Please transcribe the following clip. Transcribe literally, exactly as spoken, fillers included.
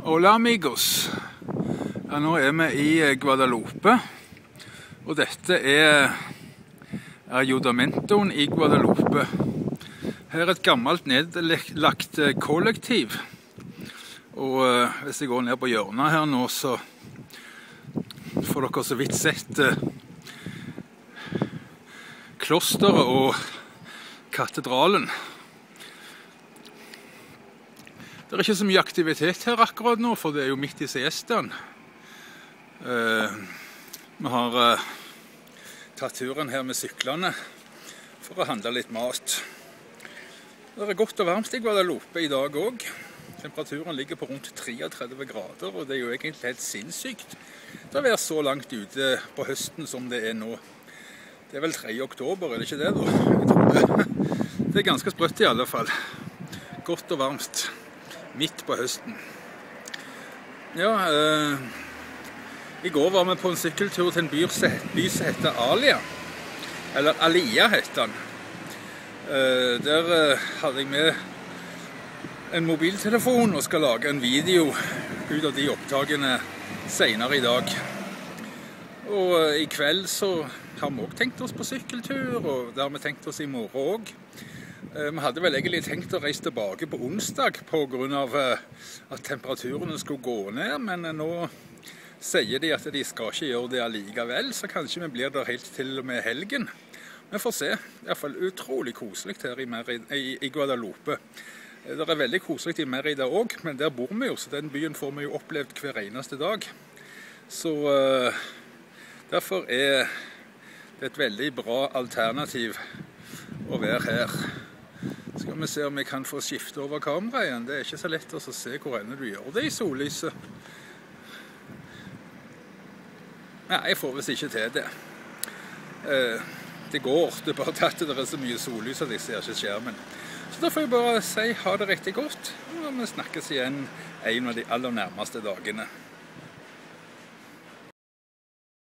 Hola amigos, ja, nå er vi i Guadalupe, og dette er Ayudamentoen i Guadalupe. Her er et gammelt nedlagt kollektiv, og uh, hvis jeg går ned på hjørnet her nå, så får dere så vidt sett uh, klosteret og katedralen. Det er ikke så mye aktivitet her akkurat nå, for det er jo midt i siestaen. Uh, vi har uh, tatt turen her med syklene for å handle litt mat. Det er godt og varmt i Guadalupe i dag også. Temperaturen ligger på rundt treogtredve grader, og det er jo egentlig helt sinnssykt å være så langt ute på høsten som det er nå. Det er vel tredje oktober, er det ikke det da? Jeg tror det. Det er ganske sprøtt i alle fall. Godt og varmt. Midt på høsten. Ja, eh, i går var vi på en sykkeltur til en by som heter Alia. Eller Alia heter den. Eh, der eh, hadde jeg med en mobiltelefon og skal lage en video ut av de opptakene senere i dag. Og eh, i kveld så har vi også tenkt oss på sykkeltur, og det har vi tenkt oss i morgen også. Vi hadde vel egentlig tenkt å reise tilbake på onsdag på grunn av at temperaturene skulle gå ned, men nå sier de at de skal ikke gjøre det allikevel, så kanskje vi blir der helt til og med helgen. Vi får se. Det er i hvert fall utrolig koselig her i, Merida, i, i Guadalupe. Det er veldig koselig i Merida også, men der bor vi jo, så den byen får vi jo opplevd hver eneste dag. Så uh, derfor er det et veldig bra alternativ å være her. Skal vi se om vi kan få skifte over kamera igjen. Det er ikke så lett å se hvor enn du gjør det i sollyset. Nei, jeg får visst ikke til det. Det går, det er bare at det er så mye sollys at jeg ser ikke skjermen. Så da får jeg bare si ha det riktig godt, og vi snakkes igjen en av de aller nærmeste dagene.